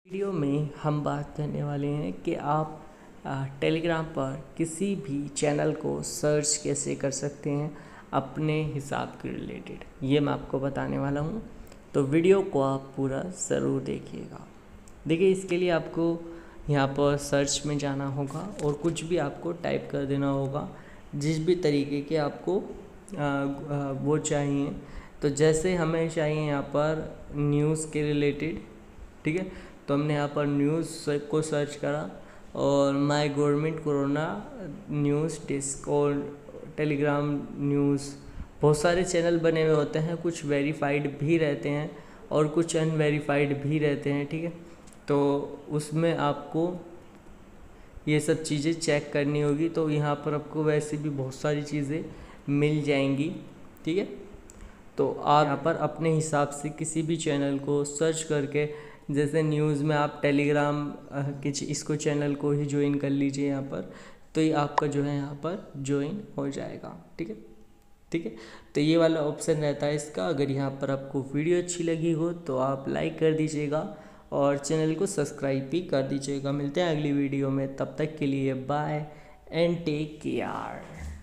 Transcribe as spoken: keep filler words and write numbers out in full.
Video में हम बात करने वाले हैं कि आप टेलीग्राम पर किसी भी चैनल को सर्च कैसे कर सकते हैं अपने हिसाब के रिलेटेड, ये मैं आपको बताने वाला हूँ। तो वीडियो को आप पूरा ज़रूर देखिएगा। देखिए, इसके लिए आपको यहाँ पर सर्च में जाना होगा और कुछ भी आपको टाइप कर देना होगा, जिस भी तरीके के आपको आ, आ, वो चाहिए। तो जैसे हमें चाहिए यहाँ पर न्यूज़ के रिलेटेड, ठीक है, तो हमने यहाँ पर न्यूज़ को सर्च करा और my government corona news desk और टेलीग्राम न्यूज़, बहुत सारे चैनल बने हुए होते हैं, कुछ वेरीफाइड भी रहते हैं और कुछ अनवेरीफाइड भी रहते हैं, ठीक है। तो उसमें आपको ये सब चीज़ें चेक करनी होगी। तो यहाँ पर आपको वैसे भी बहुत सारी चीज़ें मिल जाएंगी, ठीक है। तो आप यहाँ पर अपने हिसाब से किसी भी चैनल को सर्च करके, जैसे न्यूज़ में आप टेलीग्राम के इसको चैनल को ही ज्वाइन कर लीजिए यहाँ पर, तो ये आपका जो है यहाँ पर ज्वाइन हो जाएगा, ठीक है ठीक है। तो ये वाला ऑप्शन रहता है इसका। अगर यहाँ पर आपको वीडियो अच्छी लगी हो तो आप लाइक कर दीजिएगा और चैनल को सब्सक्राइब भी कर दीजिएगा। मिलते हैं अगली वीडियो में, तब तक के लिए बाय एंड टेक केयर।